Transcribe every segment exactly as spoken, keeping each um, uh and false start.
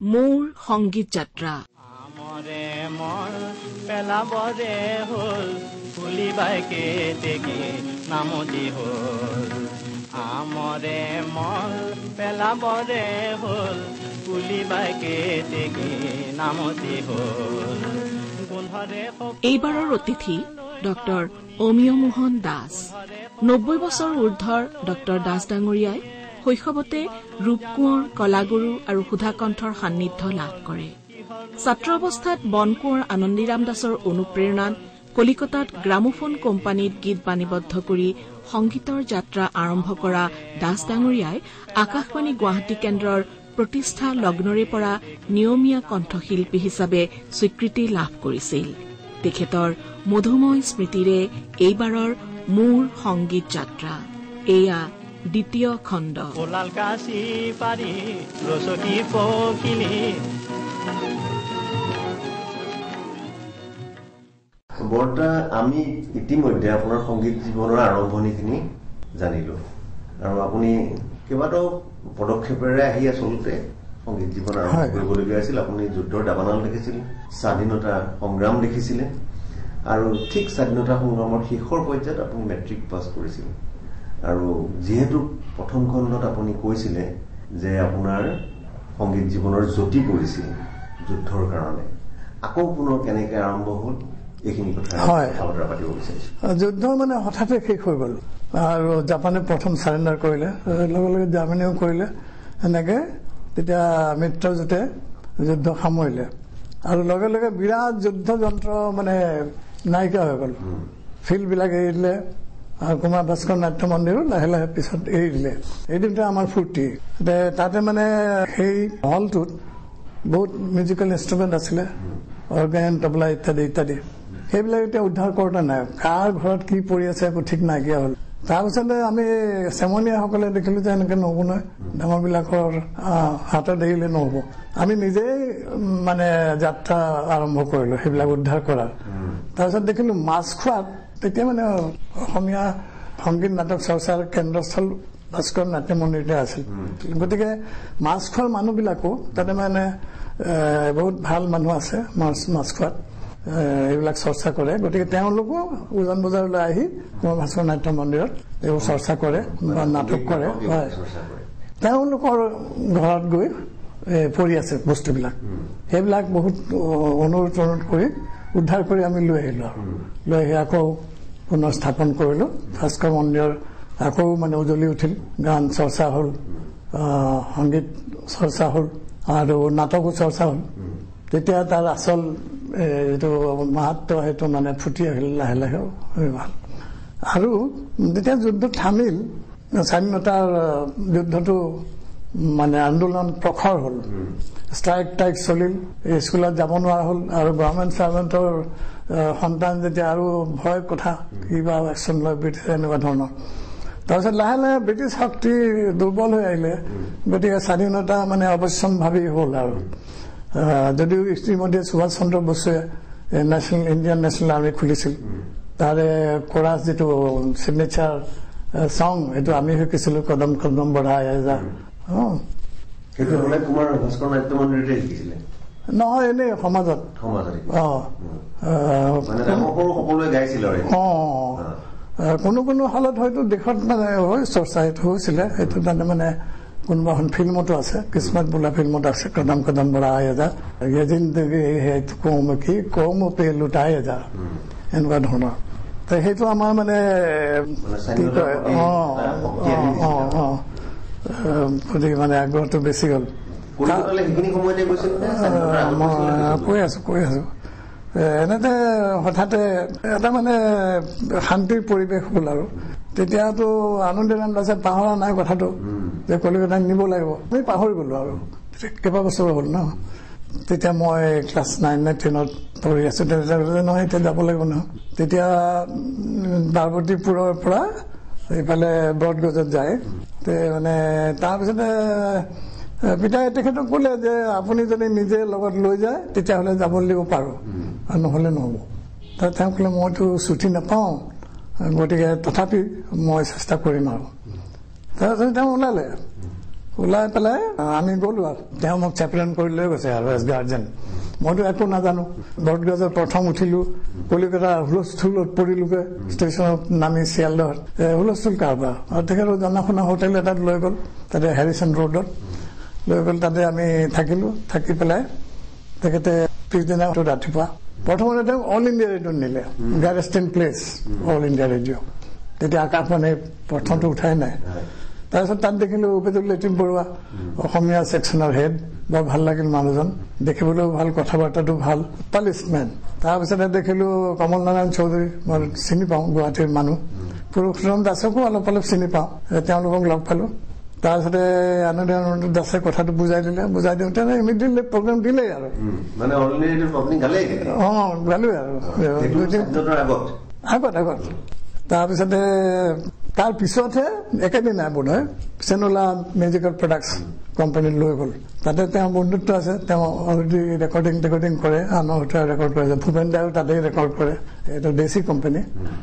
মোৰ সংগীত যাত্ৰা। আমৰে মন পেলাবৰে হ'ল ফুলিবাইকে দেখি নামতি হ'ল আমৰে মন পেলাবৰে হ'ল ফুলিবাইকে দেখি নামতি হ'ল। এইবাৰৰ অতিথি ডক্টৰ অমিয় মোহন দাস। নব্বৈ বছৰ ঊৰ্ধৰ ডক্টৰ দাস ডাঙৰীয়াই শৈশৱতে ৰূপকোঁৱৰ, কলাগুৰু আৰু সুধাকণ্ঠৰ সান্নিধ্য লাভ কৰে। ছাত্ৰ অৱস্থাত বনকোঁৱৰ আনন্দীৰাম দাসৰ অনুপ্ৰেৰণাত কলিকতাত গ্ৰামোফোন কোম্পানীত গীত বাণীবদ্ধ কৰি সংগীতৰ যাত্ৰা আৰম্ভ কৰা দাস ডাঙৰীয়াই আকাশবাণী গুৱাহাটী কেন্দ্ৰৰ প্ৰতিষ্ঠা লগ্নৰে পৰা নিয়মীয়া কণ্ঠশিল্পী হিচাপে স্বীকৃতি লাভ কৰিছিল। তেখেতৰ মধুময় স্মৃতিৰে এইবাৰৰ মোৰ সংগীত যাত্ৰা এয়া দ্বিতীয় খণ্ড। বৰ্তা আমি ইতিমধ্যে আপোনাৰ সংগীত জীৱনৰ আৰম্ভণিখিনি জানিলো আৰু আপুনি কেইবাটাও পদক্ষেপেৰে আহি আচলতে সংগীত জীৱন আৰম্ভ কৰিবলগীয়া আছিল। আপুনি যুদ্ধৰ দাবানল দেখিছিল, স্বাধীনতা সংগ্ৰাম দেখিছিলে আৰু ঠিক স্বাধীনতা সংগ্ৰামৰ শেষৰ পৰ্যায়ত আপুনি মেট্ৰিক পাছ কৰিছিল। আৰু যিহেতু প্ৰথম খণ্ডত আপুনি কৈছিলে যে আপোনাৰ সংগীত জীৱনৰ জ্যোতি পৰিছিল যুদ্ধৰ কাৰণে, আকৌ পুনৰ কেনেকে আৰম্ভ হ'ল এইখিনি কথা কথা পাতিব বিচাৰিছো। যুদ্ধ মানে হঠাতে শেষ হৈ গ'ল আৰু জাপানে প্ৰথম চাৰেণ্ডাৰ কৰিলে, লগে লগে জাৰ্মানীও কৰিলে। এনেকে তেতিয়া মিত্ৰজোঁটে যুদ্ধ সামৰিলে আৰু লগে লগে বিৰাট যুদ্ধ যন্ত্ৰ মানে নাইকিয়া হৈ গ'ল। ফিল্ডবিলাক এৰি দিলে আৰু কুমাৰ ভাস্কৰ নাট্য মন্দিৰো লাহে লাহে পিছত এৰি দিলে। এই দিনটো আমাৰ ফূৰ্তি। তাতে মানে সেই হলটোত বহুত মিউজিকেল ইনষ্ট্ৰুমেণ্ট আছিলে, অৰ্গেন, তবলা ইত্যাদি ইত্যাদি। সেইবিলাক এতিয়া উদ্ধাৰ কৰোঁতে নাই, কাৰ ঘৰত কি পৰি আছে একো ঠিক নাইকিয়া হ'ল। তাৰপিছতে আমি চেমনীয়াসকলে দেখিলো যে এনেকে নহ'ব নহয়, ডাঙৰবিলাকৰ হাতত এৰিলে নহ'ব। আমি নিজেই মানে যাত্ৰা আৰম্ভ কৰিলো সেইবিলাক উদ্ধাৰ কৰাৰ। তাৰপিছত দেখিলো মাছখোৱাত তেতিয়া মানে অসমীয়া সংগীত নাটক চৰ্চাৰ কেন্দ্ৰস্থল ভাস্কৰ নাট্য মন্দিৰতে আছিল। গতিকে মাছখোৱাৰ মানুহবিলাকো তাতে মানে বহুত ভাল মানুহ আছে মাছখোৱাত, এইবিলাক চৰ্চা কৰে। গতিকে তেওঁলোকো উজান বজাৰলৈ আহি কুমাৰ ভাস্কৰ নাট্য মন্দিৰত এইবোৰ চৰ্চা কৰে বা নাটক কৰে। হয়, তেওঁলোকৰ ঘৰত গৈ পৰি আছে বস্তুবিলাক, সেইবিলাক বহুত অনুৰোধ অনুৰোধ কৰি উদ্ধাৰ কৰি আমি লৈ আহিলো আৰু লৈ আহি আকৌ পুনৰ স্থাপন কৰিলো। ভাস্কৰ মন্দিৰৰ আকৌ মানে উজলি উঠিল, গান চৰ্চা হ'ল, সংগীত চৰ্চা হ'ল আৰু নাটকো চৰ্চা হ'ল। তেতিয়া তাৰ আচল যিটো মাহাত্ম সেইটো মানে ফুটি আহিল লাহে লাহে ভাল। আৰু যেতিয়া যুদ্ধ থামিল, স্বাধীনতাৰ যুদ্ধটো মানে আন্দোলন প্ৰখৰ হ'ল, ষ্ট্ৰাইক টাইক চলিল, স্কুলত যাব নোৱাৰা হ'ল আৰু গভৰ্ণমেণ্ট চাৰ্ভেণ্টৰ সন্তান যেতিয়া আৰু ভয় কথা কিবা একশ্যন লয় ব্ৰিটিছে এনেকুৱা ধৰণৰ। তাৰপিছত লাহে লাহে ব্ৰিটিছ শক্তি দুৰ্বল হৈ আহিলে, গতিকে স্বাধীনতা মানে অৱশ্যম্ভাৱী হ'ল। আৰু যদিও ইতিমধ্যে সুভাষ চন্দ্ৰ বসুৱে নেশ্যনেল ইণ্ডিয়ান নেশ্যনেল আৰ্মি খুলিছিল, তাৰে কোৰাছ যিটো চিগনেচাৰ চং এইটো আমি শিকিছিলো, কদম কদম বঢ়াই যা। নহয়, এনেই সমাজত কোনো কোনো হালত হয়তো দেশত মানে হয় চৰ্চা সেইটো হৈছিলে। সেইটো তাতে মানে কোনোবা এখন ফিল্মতো আছে, কিসমত বোলা ফিল্মত আছে, কদম কদম বঢ়াই যা, জিন্দগী কৌম কি কৌম পে লুটাই যা, এনেকুৱা ধৰণৰ। সেইটো আমাৰ মানে কি কয় অ অ অ গতিকে মানে আগ্ৰহটো বেছি হ'ল। কৈ আছো কৈ আছো এনেতে হঠাতে এটা মানে শান্তিৰ পৰিৱেশ হ'ল। আৰু তেতিয়াতো আনন্দীৰাম দাসে পাহৰা নাই কথাটো যে কলিকতাত নিব লাগিব। আমি পাহৰি গলো আৰু কেইবা বছৰ হ'ল ন। তেতিয়া মই ক্লাছ নাইন নে টেনত পঢ়ি আছো। তেতিয়া নহয় এতিয়া যাব লাগিব নহয়। তেতিয়া পাৰ্বতীপুৰৰ পৰা এইফালে ব্ৰডগজত যায়। মানে তাৰপিছতে পিতাই তেখেতক ক'লে যে আপুনি যদি নিজে লগত লৈ যায় তেতিয়াহ'লে যাব দিব পাৰোঁ, আৰু নহ'লে নহ'ব। তেওঁ ক'লে মইতো ছুটি নাপাওঁ, গতিকে তথাপি মই চেষ্টা কৰিম আৰু। তাৰপিছত তেওঁ ওলালে। ওলাই পেলাই আমি গ'লো আৰু তেওঁ মোক চেপেলন কৰি লৈ গৈছে আৰু এজ গাৰ্জেন। মইতো একো নাজানো। বটগছৰ প্ৰথম উঠিলো, কলিকতা হুলস্থুলত পৰিলোগে, ষ্টেচনত নামি শিয়ালদহত হুলস্থুল কাৰবাৰ। আৰু তেখেতৰ জনা শুনা হোটেল এটাত লৈ গ'ল, তাতে হেৰিচন ৰোডত লৈ গ'ল। তাতে আমি থাকিলো, থাকি পেলাই তেখেতে পিছদিনা ৰাতিপুৱা প্ৰথমতে তেওঁ অল ইণ্ডিয়া ৰেডিঅ'ত নিলে, Garstin place all India radio'. তেতিয়া আকাশবাণী প্ৰথমটো উঠাই নাই। তাৰপিছত তাত দেখিলো উপেন্দ্ৰ লেটিন বৰুৱা, অসমীয়া ছেকশ্যনৰ হেড। বৰ ভাল লাগিল মানুহজন, দেখিবলৈও ভাল, কথা বাৰ্তাটো ভাল, পালিচমেন। তাৰপিছতে দেখিলো কমল নাৰায়ণ চৌধুৰী, মই চিনি পাওঁ, গুৱাহাটীৰ মানুহ। পুৰুষোত্তম দাসকো অলপ অলপ চিনি পাওঁ, তেওঁলোকক লগ পালো। তাৰপিছতে আনন্দ দাসে কথাটো বুজাই দিলে, বুজাই দিওঁতে ইমিডিয়েটলি প্ৰগ্ৰেম দিলেই আৰু অ গালোৱে আৰু আগত আগত। তাৰপিছতে তাৰ পিছতহে একেদিনাই বোধ হয় চেনোলা মিউজিকেল প্ৰডাক্টছ কোম্পানীত লৈ গ'ল। তাতে তেওঁৰ বন্ধুত্ব আছে, তেওঁ অলৰেডি ৰেকৰ্ডিং টেকৰ্ডিং কৰে, আনৰ হতে ৰেকৰ্ড কৰে, ভূপেন দাও তাতেই ৰেকৰ্ড কৰে। এইটো দেশী কোম্পানী।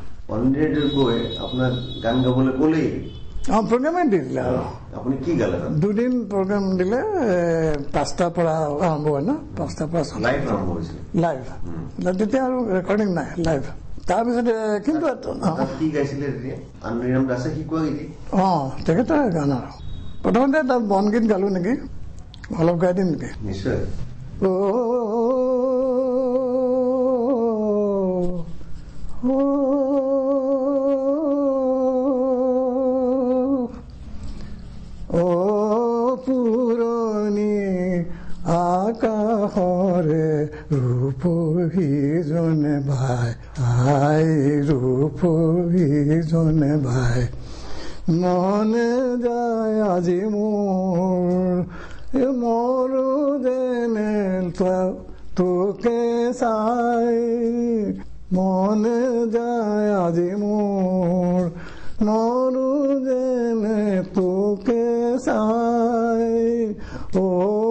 গান গাবলৈ ক'লেই অ প্ৰগ্ৰেমে দি দিলে আৰু আপুনি কি গালে? দুদিন প্ৰগ্ৰেম দিলে, পাঁচটাৰ পৰা আৰম্ভ হয় ন, পাঁচটাৰ পৰা লাইভ আৰম্ভ হৈছিল, লাইভ। তেতিয়া আৰু ৰেকৰ্ডিং নাই, লাইভ। তাৰপিছতে কিন্তু কি গাইছিলে আনন্দৰাম দাসে শিকোৱা গীত? অ তেখেতৰ গান আৰু প্ৰথমতে এটা বনগীত গালো নেকি, অলপ গাই দিম নেকি? নিশ্চয়। অ পুৰণি আকাশৰে ৰূপহীজনে ভাই, আই ৰূপহীজনে ভাই, মনে যায় আজি মোৰ মৰো যেনে তোকে চাই, মনে যায় আজি মোৰ মৰো যেনে তোকে চাই, ও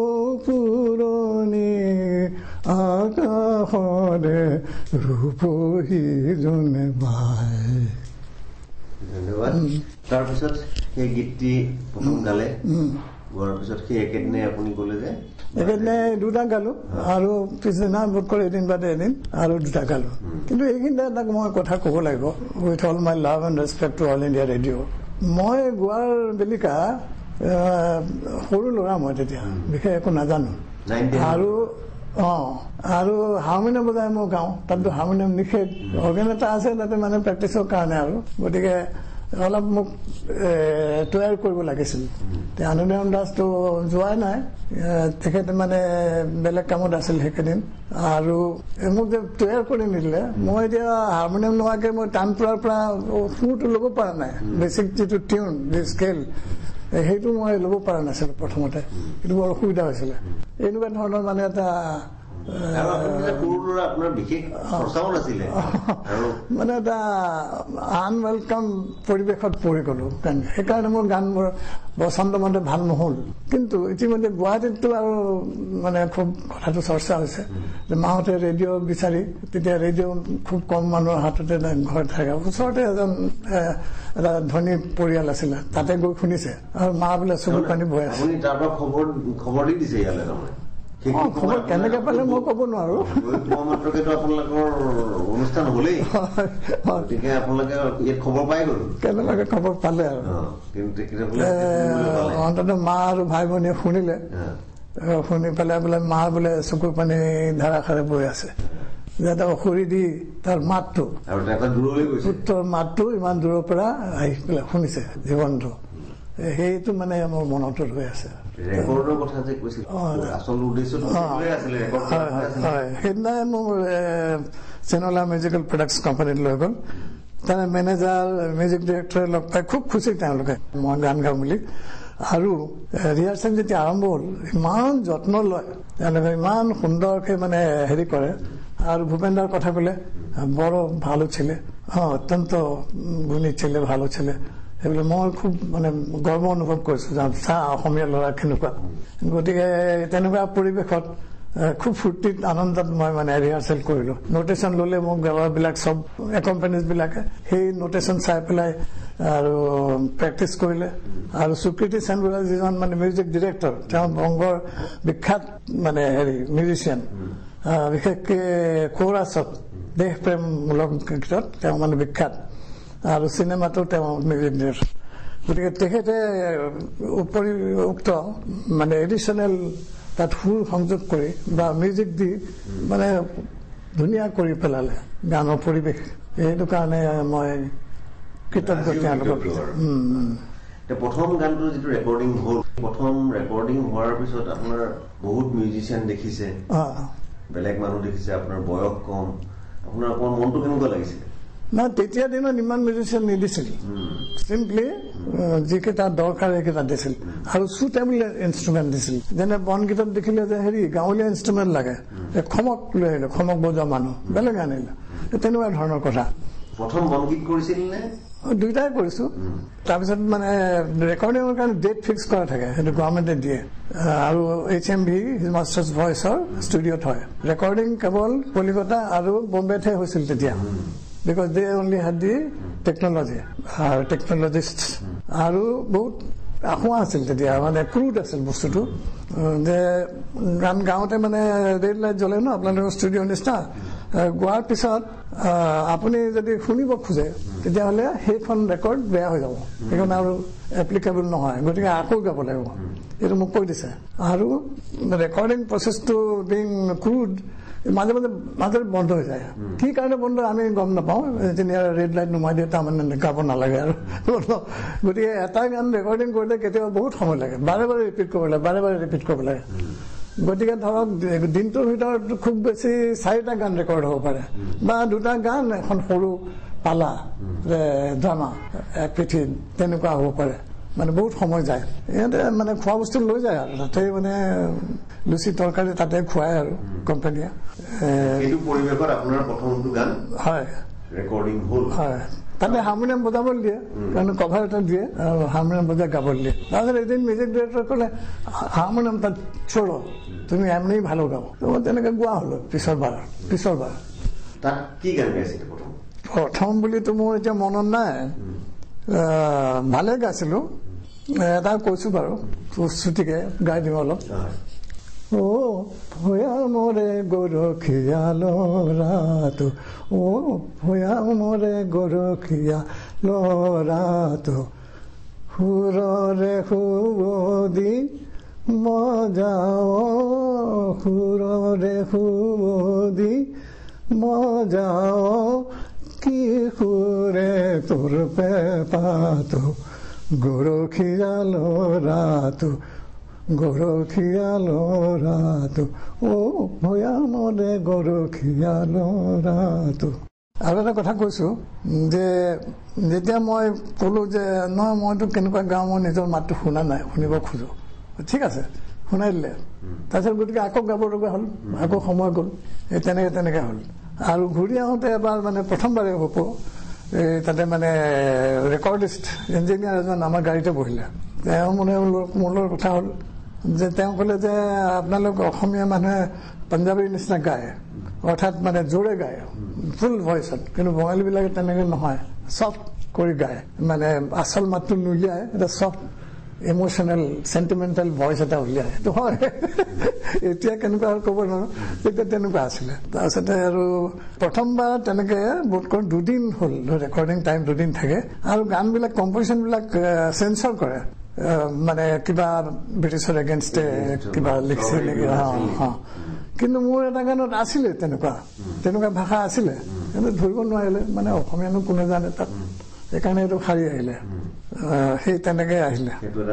পুৰণি আকাশৰে ৰূপহীজনে ভাই। ধন্যবাদ। তাৰপিছত সেই গীতটি প্ৰথম গালে, গোৱাৰ পিছত সেই একেদিনাই আপুনি ক'লে যে একেদিনাই দুটা গালো, আৰু পিছদিনা বোধ কৰে এদিন বাদে এদিন আৰু দুটা গালো। কিন্তু এইখিনিতে তাক মই কথা ক'ব লাগিব, with all my love and respect to all India radio'. মই গোৱাৰ বেলিকা সৰু ল'ৰা, মই তেতিয়া বিশেষ একো নাজানো, আৰু অ আৰু হাৰমনিয়াম বজাই মই গাওঁ। তাততো হাৰমনিয়াম নিষেধ, অৰ্গেন এটা আছে তাতে মানে প্ৰেক্টিচৰ কাৰণে, আৰু গতিকে অলপ মোক তৈয়াৰ কৰিব লাগিছিল। আনন্দৰাম দাসটো যোৱাই নাই, তেখেতে মানে বেলেগ কামত আছিল সেইকেইদিন, আৰু মোক যে তৈয়াৰ কৰি নিদিলে, মই এতিয়া হাৰমনিয়াম নোহোৱাকে মই টানপুৰাৰ পৰা সুৰটো ল'ব পৰা নাই, বেছিক যিটো টিউন, যি স্কেল, সেইটো মই ল'ব পৰা নাছিলো প্ৰথমতে, কিন্তু বৰ অসুবিধা হৈছিলে। এনেকুৱা ধৰণৰ মানে এটা মানে এটা আনৱেলকাম পৰিৱেশত পৰি গলো, সেইকাৰণে মোৰ গানবোৰ বসন্ত মতে ভাল নহল। কিন্তু ইতিমধ্যে গুৱাহাটীততো আৰু মানে খুব কথাটো চৰ্চা হৈছে যে মাহঁতে ৰেডিঅ' বিচাৰি, তেতিয়া ৰেডিঅ' খুব কম মানুহৰ হাততে ঘৰ থাকে, ওচৰতে এজন এটা ধনী পৰিয়াল আছিলে, তাতে গৈ শুনিছে, আৰু মা বোলে চকু পানী বৈ আছে। খবৰ দি দিছে ইয়ালে? খবৰ কেনেকে পালে মই ক'ব নোৱাৰো, অনুষ্ঠান হলেই আপোনালোকে খবৰ পাই গ'ল, কেনেবাকে খবৰ পালে আৰু অন্ততঃ মা আৰু ভাই ভনীয়ে শুনিলে, শুনি পেলাই বোলে মা বোলে চকু পানী ধাৰাসাৰে বৈ আছে, যাতে অসুৰি দি তাৰ মাতটো, পুত্ৰৰ মাতটো ইমান দূৰৰ পৰা আহি পেলাই শুনিছে জীৱনটো, সেইটো মানে মোৰ মনত ৰৈ আছে। সেইদিনাই মোৰ চেনোলা মিউজিকেল প্ৰডাক্টছ কোম্পানীত লৈ গ'ল, তাৰ মেনেজাৰ মিউজিক ডিৰেক্টৰে লগ পাই খুব খুচি তেওঁলোকে মই গান গাওঁ বুলি, আৰু ৰিহাৰ্চেল যেতিয়া আৰম্ভ হ'ল ইমান যত্ন লয় তেওঁলোকে, ইমান সুন্দৰকে মানে হেৰি কৰে। আর ভূপেন্দার কথা বলে বড় ভালো ছেলে, হ্যাঁ অত্যন্ত গুণী ছেলে, ভালো ছেলে, এইবিলাক মই খুব মানে গৰ্ব অনুভৱ কৰিছো যে চা অসমীয়া ল'ৰা কেনেকুৱা। গতিকে তেনেকুৱা পৰিৱেশত খুব ফূৰ্তিত আনন্দত মই মানে ৰিহাৰ্চেল কৰিলো নোটেশন ললে মোক গাবাবিলাক সব একম্পানিজ বিলাকে সেই নোটেশন চাই পেলাই আৰু প্ৰেক্টিচ কৰিলে আৰু সুকৃতি সেনগুৰা যিজন মানে মিউজিক ডিৰেক্টৰ তেওঁ বংগৰ বিখ্যাত মানে হেৰি মিউজিচিয়ান বিশেষকৈ কোৰাছত দেশ প্ৰেমমূলক গীতত তেওঁ মানে বিখ্যাত আৰু চিনেমাটো তেওঁ মিউজিক ডিৰেক্টৰ গতিকে তেখেতে উপৰিউক্ত মানে এডিশ্যনেল তাত সুৰ সংযোগ কৰি বা মিউজিক দি মানে ধুনীয়া কৰি পেলালে গানৰ পৰিৱেশ এইটো কাৰণে মই কৃতজ্ঞ তেওঁলোকক প্ৰথম গানটো যিটো ৰেকৰ্ডিং হ'ল প্ৰথম ৰেকৰ্ডিং হোৱাৰ পিছত আপোনাৰ বহুত মিউজিচিয়ান দেখিছে বেলেগ মানুহ দেখিছে আপোনাৰ বয়স কম আপোনাৰ অকণমান মনটো কেনেকুৱা লাগিছিলে না তেতিয়া দিনত ইমান মিউজিচিয়ান নিদিছিল চিম্পলি যিকেইটা দৰকাৰ সেইকেইটা দিছিল আৰু চুটেবল ইনষ্ট্ৰুমেণ্ট দিছিল যেনে বনগীতত দেখিলে যে হেৰি গাঁৱলীয়া ইনষ্ট্ৰুমেণ্ট লাগে খমক লৈ আহিলে খমক বজোৱা মানুহ বেলেগ আনিলে তেনেকুৱা ধৰণৰ কথা প্ৰথম বনগীত কৰিছিল নে দুইটাই কৰিছো তাৰপিছত মানে ৰেকৰ্ডিঙৰ কাৰণে ডেট ফিক্স কৰা থাকে সেইটো গভৰ্ণমেণ্টে দিয়ে আৰু এইচ এম ভি মাষ্টাৰ্ছ ভইচৰ ষ্টুডিঅ'ত হয় ৰেকৰ্ডিং কেৱল কলিকতা আৰু বম্বেতহে হৈছিল তেতিয়া because they only had the technology uh, technologists আৰু বহুত আহোৱা আছিল তেতিয়া মানে ক্ৰুড আছিল বস্তুটো যে গান গাওঁতে মানে ৰেড লাইট জ্বলে ন আপোনালোকৰ ষ্টুডিঅ' নিচিনা গোৱাৰ পিছত আপুনি যদি শুনিব খোজে তেতিয়াহ'লে সেইখন ৰেকৰ্ড বেয়া হৈ যাব সেইখন আৰু এপ্লিকেবল নহয় গতিকে আকৌ গাব লাগিব এইটো মোক কৈ দিছে আৰু ৰেকৰ্ডিং প্ৰচেছটো বিং ক্ৰুড মাজে মাজে মাজে বন্ধ হৈ যায় কি কাৰণে বন্ধ আমি গম নাপাওঁ যেতিয়া ৰেড লাইট নুমাই দিয়ে তাৰমানে গাব নালাগে আৰু গতিকে এটা গান ৰেকৰ্ডিং কৰিলে কেতিয়াবা বহুত সময় লাগে বাৰে বাৰে ৰিপিট কৰিব লাগে বাৰে বাৰে ৰিপিট কৰিব লাগে গতিকে ধৰক দিনটোৰ ভিতৰত খুব বেছি চাৰিটা গান ৰেকৰ্ড হ'ব পাৰে বা দুটা গান এখন সৰু পালা ড্ৰামা এক পিঠি তেনেকুৱা হ'ব পাৰে মানে বহুত সময় যায় ইয়াতে মানে খোৱা বস্তু লৈ যায় আৰু তাতে মানে লুচি তৰকাৰী তাতে খুৱাই আৰু কোম্পানীয়ে এইটো পৰিৱেশত আপোনাৰ প্ৰথমটো গান হয় ৰেকৰ্ডিং হ'ল হয় তাতে হাৰমনিয়াম বজাবলৈ দিয়ে কাৰণ কভাৰ এটা দিয়ে আৰু হাৰমনিয়াম বজাই গাবলৈ দিয়ে তাৰপিছত এদিন মিউজিক ডিৰেক্টৰ ক'লে হাৰমনিয়াম তাত ছোড়ো তুমি এমনি ভালো গাও তেনেকৈ গোৱা হলো পিছৰ বাৰ পিছৰ বাৰ তাত কি গান গাইছিলে প্ৰথম প্ৰথম বুলিতো মোৰ এতিয়া মনত নাই ভালে গাইছিলো এটা কৈছো বাৰু শ্ৰুতিকে গাই দিওঁ অলপ ও ভয়া মৰে গৰখীয়া লৰাটো ও ভয়া মৰে গৰখীয়া লৰাটো সুৰৰে সুবদি মজাও সুৰৰে সুবদি মজাও কি সুৰে তোৰ পেপাটো গৰখীয়া লৰাটো গৰখীয়া লৰাটো ও ভয়া মৰে গৰখীয়া লৰাটো আৰু এটা কথা কৈছো যে যেতিয়া মই কলো যে নহয় মইতো কেনেকুৱা গাওঁ মই নিজৰ মাতটো শুনা নাই শুনিব খোজো ঠিক আছে শুনাই দিলে তাৰপিছত গতিকে আকৌ গাব লগা হ'ল আকৌ সময় গ'ল এই তেনেকে তেনেকে হ'ল আৰু ঘূৰি আহোঁতে এবাৰ মানে প্ৰথমবাৰে হ'ব এই তাতে মানে ৰেকৰ্ডিষ্ট ইঞ্জিনিয়াৰ এজন আমাৰ গাড়ীতে বহিলে তেওঁ মানে মূলৰ কথা হ'ল যে তেওঁ ক'লে যে আপোনালোক অসমীয়া মানুহে পাঞ্জাৱীৰ নিচিনা গায় অৰ্থাৎ মানে জোৰে গায় ফুল ভইচত কিন্তু বঙালীবিলাকে তেনেকৈ নহয় চফ্ট কৰি গায় মানে আচল মাতটো নুলিয়াই এটা চফ্ট ইমোচনেল চেণ্টিমেণ্টেল ভইচ এটা উলিয়াই সেইটো হয় এতিয়া কেনেকুৱা ক'ব নোৱাৰো তেতিয়া তেনেকুৱা আছিলে তাৰপিছতে আৰু প্ৰথমবাৰ তেনেকে বোধকৰো দুদিন হ'ল ৰেকৰ্ডিং টাইম দুদিন থাকে আৰু গানবিলাক কম্পজিশ্যনবিলাক চেঞ্চৰ কৰে মানে কিবা ব্ৰিটিছৰ এগেইনষ্টে কিবা লিখিছে নেকি কিন্তু মোৰ এটা গানত আছিলে তেনেকুৱা তেনেকুৱা ভাষা আছিলে কিন্তু ধৰিব নোৱাৰিলে মানে অসমীয়ানো কোনে জানে তাত সেইকাৰণে এইটো সাৰি আহিলে সেই তেনেকে আহিলে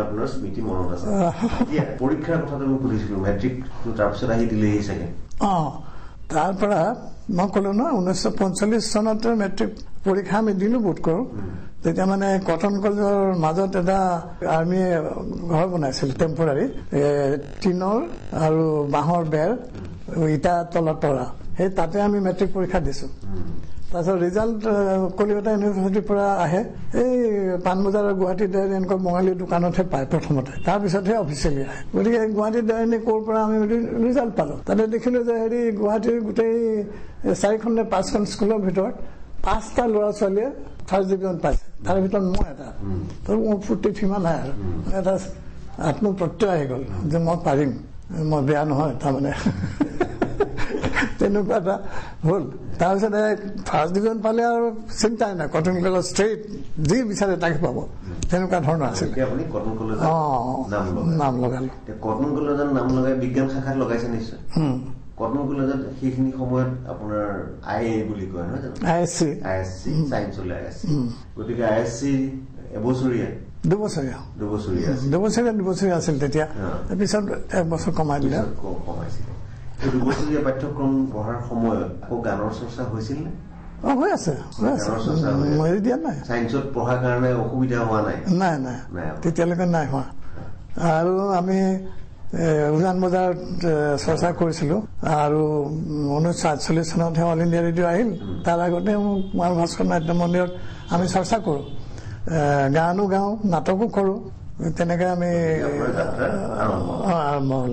পৰীক্ষাৰ কথাটো মই সুধিছিলো মেট্ৰিক তাৰপিছত আহি দিলেহি চাগে অ তাৰ পৰা মই ক'লো ন ঊনৈছশ পঞ্চল্লিছ চনতে মেট্ৰিক পৰীক্ষা আমি দিলো বোধ কৰো তেতিয়া মানে কটন কলেজৰ মাজত এটা আৰ্মীয়ে ঘৰ বনাইছিল টেম্পৰাৰী টিনৰ আৰু বাঁহৰ বেৰ ইটা তলত তৰা সেই তাতে আমি মেট্ৰিক পৰীক্ষা দিছো তাৰপিছত ৰিজাল্ট কলিকতা ইউনিভাৰ্চিটিৰ পৰা আহে এই পাণবজাৰ গুৱাহাটী ডায়েৰী এনেকুৱা বঙালী দোকানতহে পায় প্ৰথমতে, তাৰপিছতহে অফিচিয়েলি আহে। গতিকে গুৱাহাটী ডায়েৰী ক'ৰ পৰা আমি ৰিজাল্ট পালোঁ। তাতে দেখিলোঁ যে হেৰি গুৱাহাটীৰ গোটেই চাৰিখন নে পাঁচখন স্কুলৰ ভিতৰত পাঁচটা ল'ৰা ছোৱালীয়ে ফাৰ্ষ্ট ডিভিজন পাইছে, তাৰ ভিতৰত মই এটা। তো মোৰ ফূৰ্তি সীমা নাই আৰু এটা আত্মপ্ৰত্যয় আহি গ'ল যে মই পাৰিম, মই বেয়া নহয় তাৰমানে তেনেকুৱা এটা হ'ল। তাৰপিছতে ফাৰ্ষ্ট ডিভিজন পালে আৰু চিন্তাই নাই, কটন কলেজত ষ্ট্ৰেইট যি বিচাৰে তাকে পাব, তেনেকুৱা ধৰণৰ আছিল। অঁ নাম লগালো। কটন কলেজত নাম লগাই বিজ্ঞান শাখাত লগাইছে নিশ্চয়। কটন কলেজত সেইখিনি সময়ত আপোনাৰ আই এ বুলি কয় নহয় জানো, I S C I S C চাইন্সলৈ আই এছ চি। গতিকে আই এছ চি এবছৰীয়া দুবছৰীয়া দুবছৰীয়া দুবছৰীয়া দুবছৰীয়া আছিল তেতিয়া, তাৰপিছত এক বছৰ কমাই দিলে। কমাইছিলে দুবছৰীয়া পাঠ্যক্ৰম পঢ়াৰ সময়ত আকৌ গানৰ চৰ্চা হৈছিল নে? অ হৈ আছে হৈ আছে মই দিয়া নাই। চাইন্সত পঢ়াৰ কাৰণে অসুবিধা হোৱা নাই? নাই নাই তেতিয়ালৈকে নাই হোৱা। আৰু আমি উজান বজাৰত চৰ্চা কৰিছিলোঁ আৰু ঊনৈছশ আঠচল্লিছ চনতহে অল ইণ্ডিয়া ৰেডিঅ' আহিল। তাৰ আগতে কুমাৰ ভাস্কৰ নাট্য মন্দিৰত আমি চৰ্চা কৰোঁ, গানো গাওঁ, নাটকো কৰোঁ। তেনেকৈ আমি আৰম্ভ হ'ল।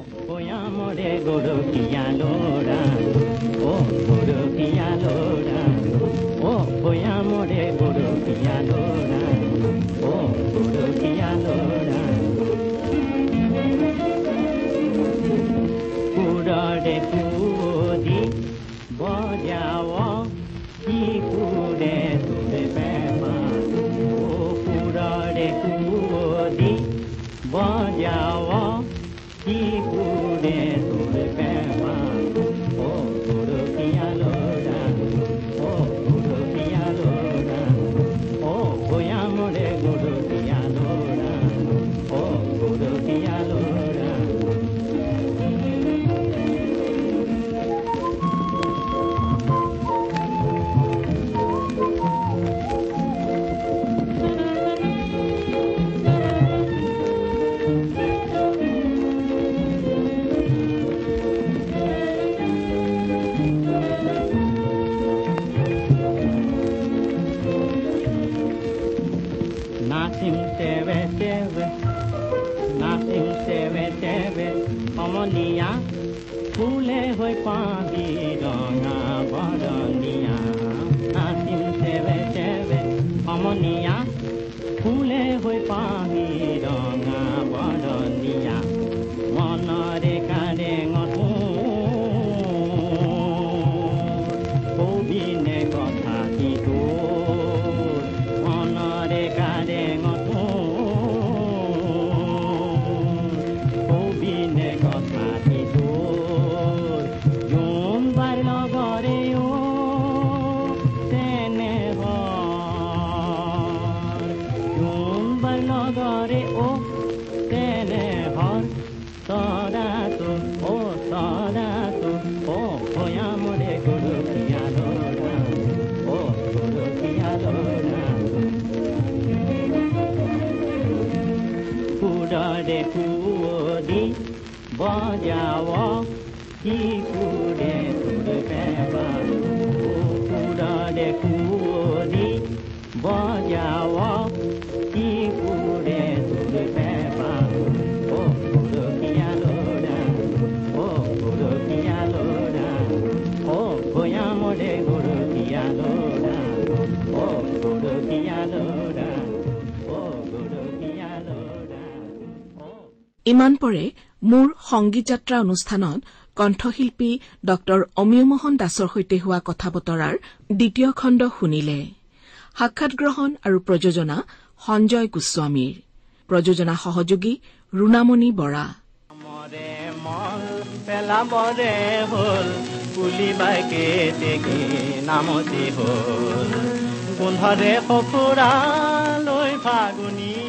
ইমান পৰে মোৰ সংগীত যাত্ৰা অনুষ্ঠানত কণ্ঠশিল্পী ডক্টৰ অমিয় মোহন দাসৰ সৈতে হোৱা কথা বতৰাৰ দ্বিতীয় খণ্ড শুনিলে। সাক্ষাৎ গ্ৰহণ আৰু প্ৰযোজনা সঞ্জয় গোস্বামীৰ, প্ৰযোজনা সহযোগী ৰুণামণি বৰা। পেলাবৰে হ'ল পুলি বাইকে দেখি নামতি হ'ল গোন্ধৰে সফুৰা লৈ ফাগুনী